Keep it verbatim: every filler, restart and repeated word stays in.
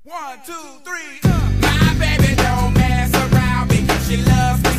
One, two, three. Uh. My baby don't mess around because she loves me.